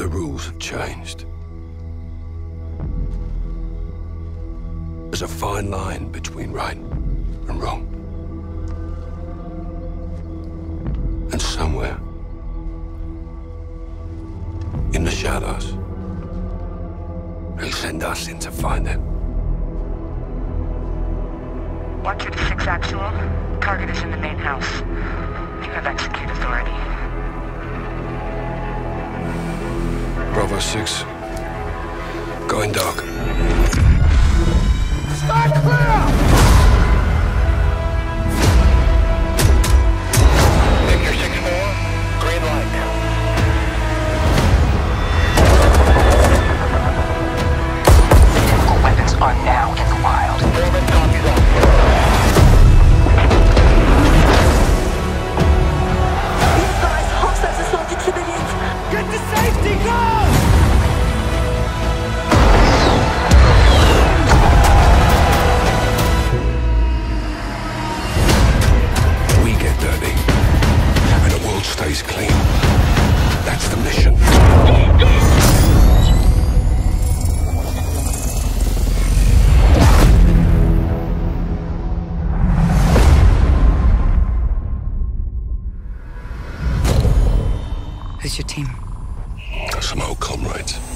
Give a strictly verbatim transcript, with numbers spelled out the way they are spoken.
The rules have changed. There's a fine line between right and wrong. And somewhere in the shadows, they send us in to find it. one two six actual. Target is in the main house. You have execute authority. Bravo six. Going dark. Stand clear! Victor six four, green light. Chemical weapons are now in the wild. Foreman copies up. These guys, hostiles assaulted civilians. Get to safety, go! We get dirty, and the world stays clean. That's the mission. Who's your team? Some old comrades.